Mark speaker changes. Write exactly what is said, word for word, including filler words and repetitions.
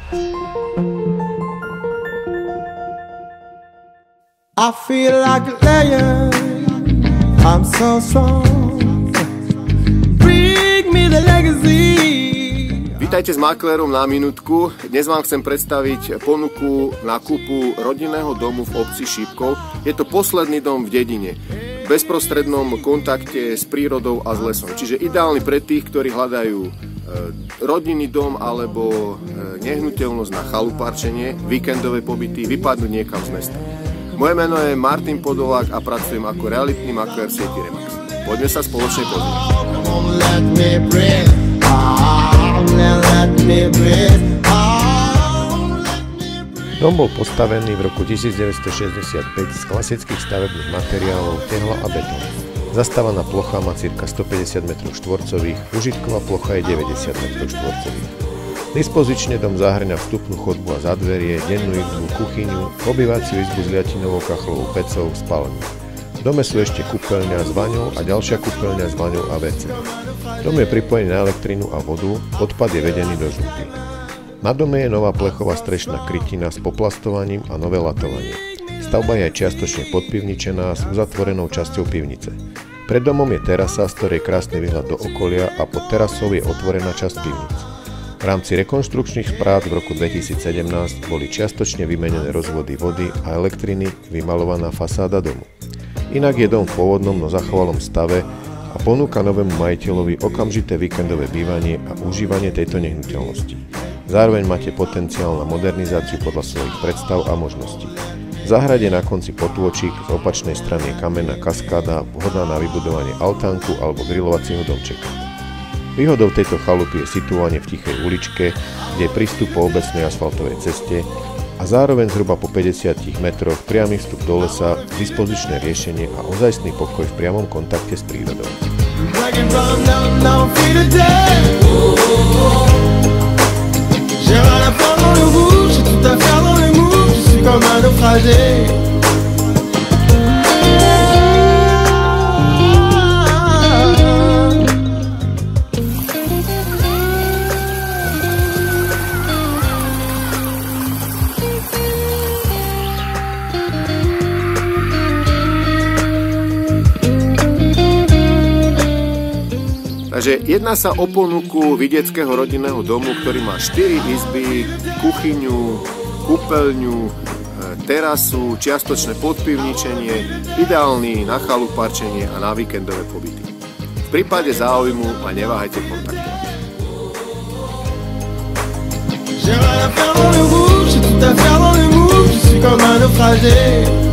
Speaker 1: I feel like a lion, I'm so strong. Bring me the legacy.
Speaker 2: Vítajte s Maklérom na minútku. Dnes vám chcem predstaviť ponuku nákupu rodinného domu v obci Šípkov. Je to posledný dom v dedine, v bezprostrednom kontakte s prírodou a s lesom. Čiže ideálny pre tých, ktorí hľadajú rodinný dom alebo nehnuteľnosť na chalupárčenie, víkendové pobyty, vypadnúť niekam z mesta. Moje meno je Martin Podolák a pracujem ako realitný maklér v sieti Remax. Poďme sa spoločne pozrieť.
Speaker 3: Dom bol postavený v roku devätnásťstošesťdesiatpäť z klasických stavebných materiálov tehla a betón. Zastávaná plocha má cirka stopäťdesiat metrov štvorcových, užitková plocha je deväťdesiat metrov štvorcových. Dispozične dom zahŕňa vstupnú chodbu a zadverie, dennú izbu, kuchyňu, obývaciu izbu s liatinovou kachlovou pecou, spálňu. V dome sú ešte kúpeľňa s vaňou a ďalšia kúpeľňa s vaňou a vé cé. Dom je pripojený na elektrínu a vodu, odpad je vedený do žúpy. Na dome je nová plechová strešná krytina s poplastovaním a nové latovanie. Stavba je aj čiastočne podpivničená s uzatvorenou časťou pivnice. Pred domom je terasa, z ktorej je krásny výhľad do okolia a pod terasou je otvorená časť pivnic. V rámci rekonštrukčných prác v roku dvetisícsedemnásť boli čiastočne vymenené rozvody vody a elektriny, vymalovaná fasáda domu. Inak je dom v pôvodnom, no zachovalom stave a ponúka novému majiteľovi okamžité víkendové bývanie a užívanie tejto nehnuteľnosti. Zároveň máte potenciál na modernizáciu podľa svojich predstav a možností. V záhrade na konci potôčik, z opačnej strany je kamenná kaskáda, vhodná na vybudovanie altánku alebo grilovacieho domčeka. Výhodou tejto chalupy je situovanie v tichej uličke, kde je prístup po obecnej asfaltovej ceste a zároveň zhruba po päťdesiatich metroch priamy vstup do lesa, dispozičné riešenie a ozajstný pokoj v priamom kontakte s prírodou.
Speaker 2: Takže jedná sa o ponuku vidieckého rodinného domu, ktorý má štyri izby, kuchyňu, kúpeľňu, terasu, čiastočné podpivničenie, ideálny na chalupárčenie a na víkendové pobyty. V prípade záujmu ma neváhajte kontaktovať.